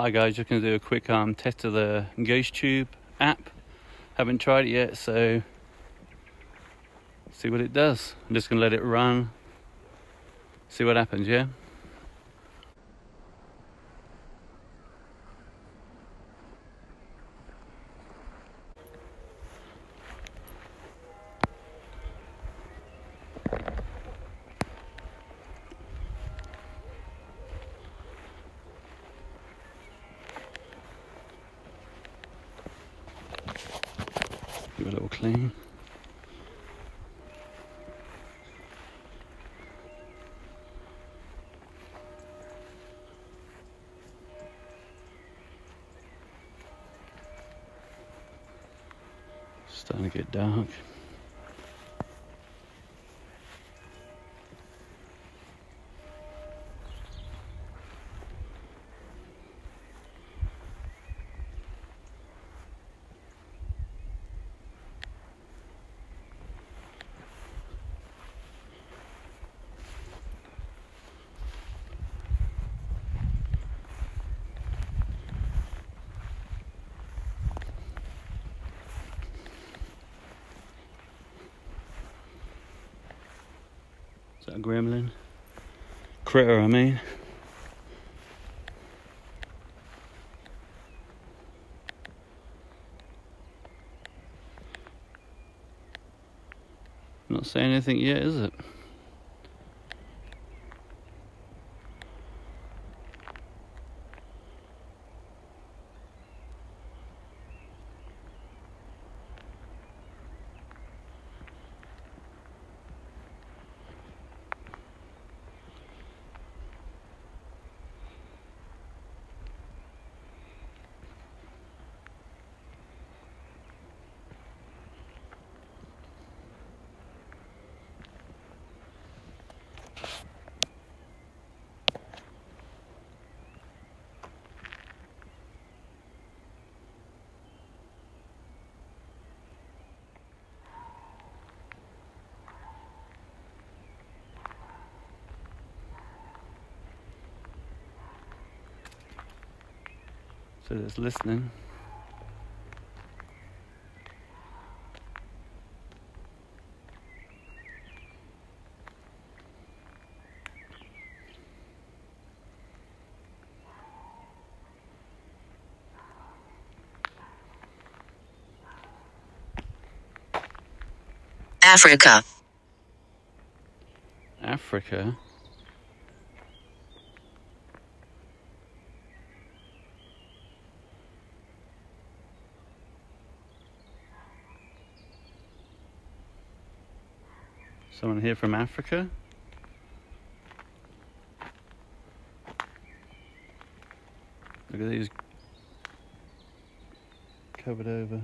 Hi guys, just going to do a quick test of the GhostTube app. Haven't tried it yet, so see what it does. I'm just going to let it run, see what happens, yeah? Give it a little clean. Starting to get dark. Is that a gremlin? Critter, I mean. Not saying anything yet, is it? So it's listening. Africa. Africa? Someone here from Africa? Look at these covered over.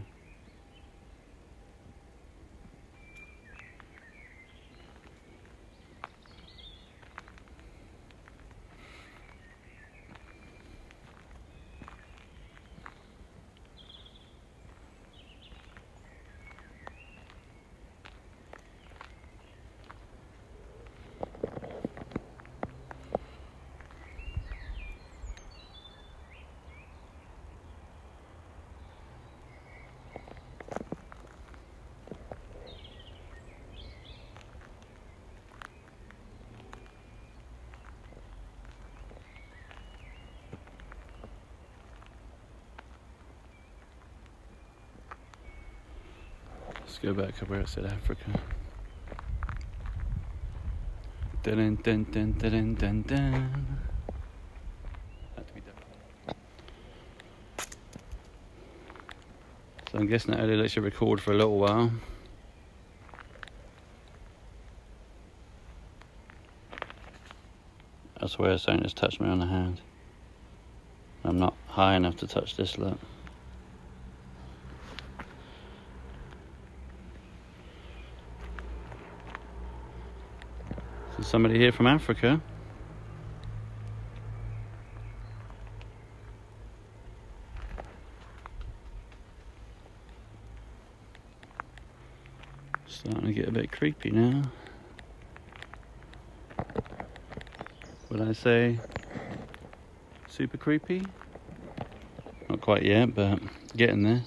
Let's go back to where it said Africa. Dun dun dun dun dun dun. Had to be done. So I'm guessing that only lets you record for a little while. I swear something just touched me on the hand. I'm not high enough to touch this, look. So somebody here from Africa. Starting to get a bit creepy now. Would I say super creepy? quite yet, but getting there.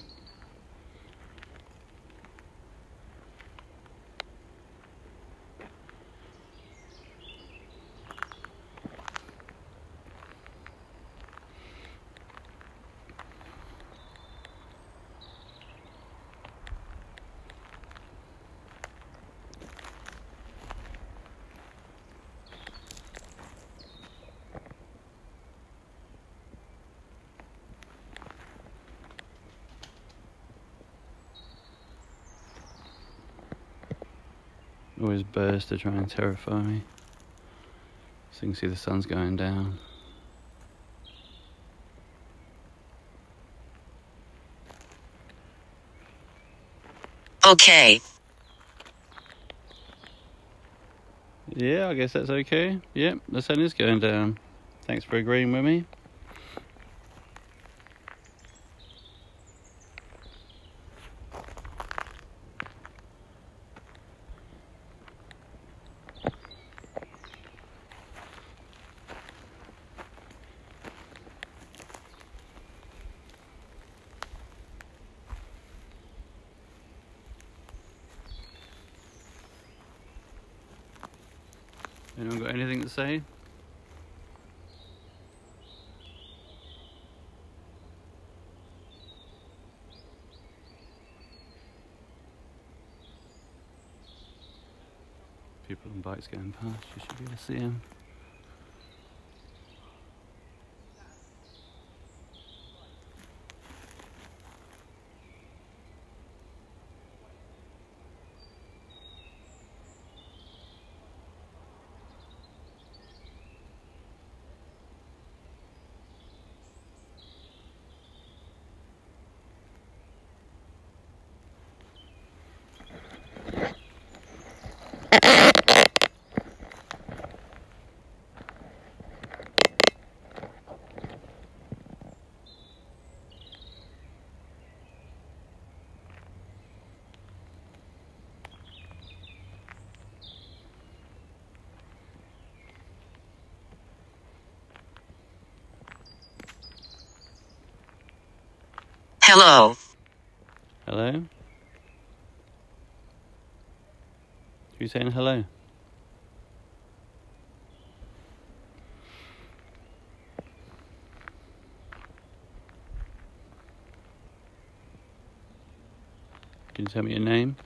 Always birds to try and terrify me. So you can see the sun's going down. Okay. Yeah, I guess that's okay. Yep, the sun is going down. Thanks for agreeing with me. Anyone got anything to say? People on bikes going past, you should be able to see them. Hello. Hello? Who's saying hello? Can you tell me your name?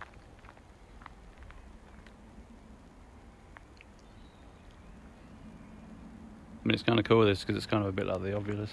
I mean, it's kind of cool this because it's kind of a bit like the Ovilus.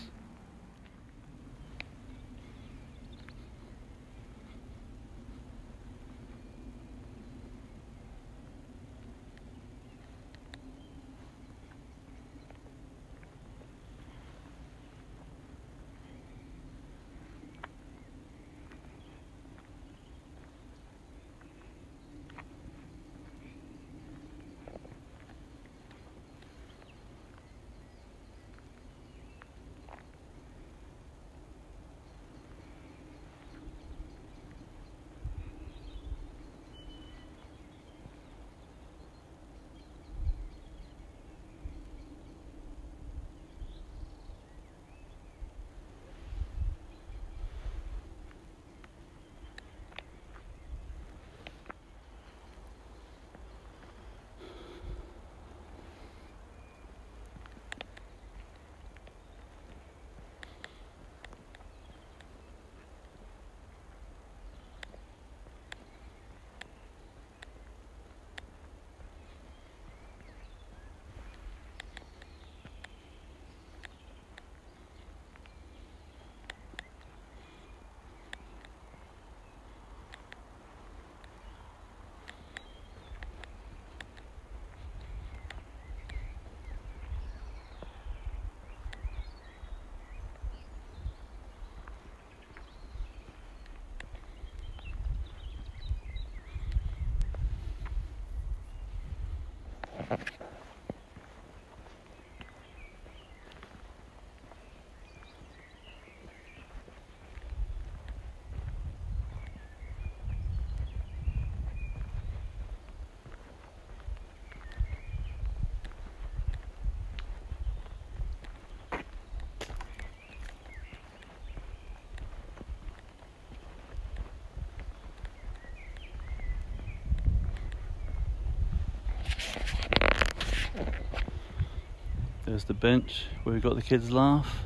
There's the bench where we got the kids' laugh.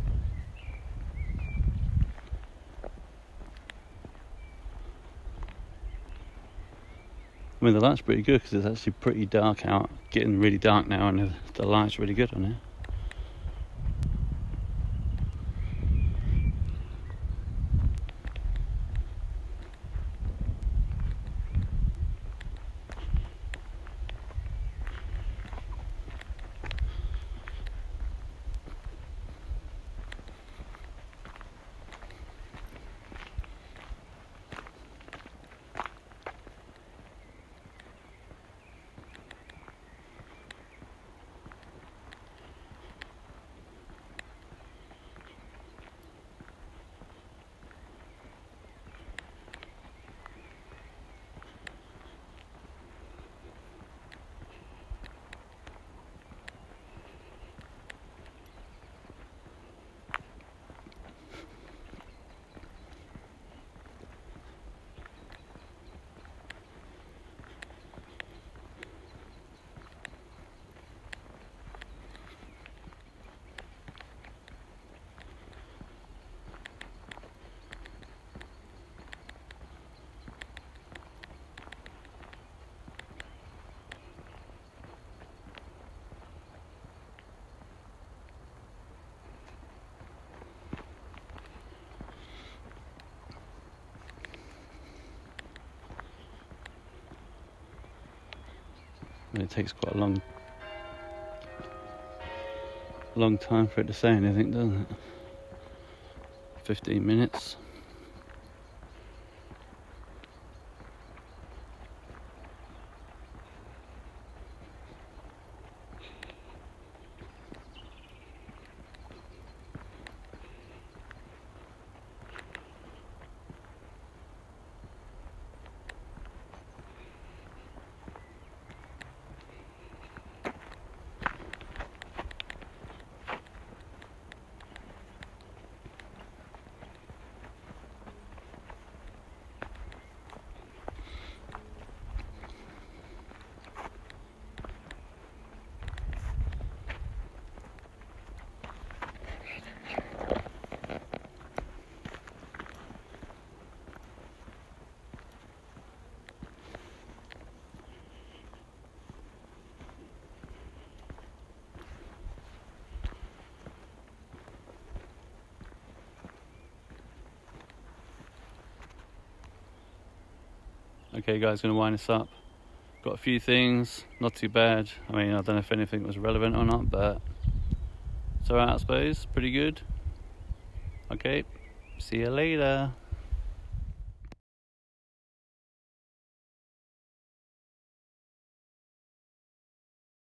I mean, the light's pretty good because it's actually pretty dark out. Getting really dark now, and the light's really good on here. I mean, it takes quite a long time for it to say anything, doesn't it? 15 minutes. Okay guys, gonna wind this up. Got a few things, not too bad. I mean, I don't know if anything was relevant or not, but it's alright I suppose, pretty good. Okay, see you later.